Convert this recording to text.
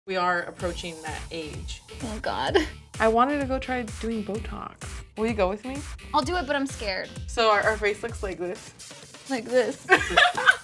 We are approaching that age. Oh God. I wanted to go try doing Botox. Will you go with me? I'll do it, but I'm scared. So our face looks like this. Like this.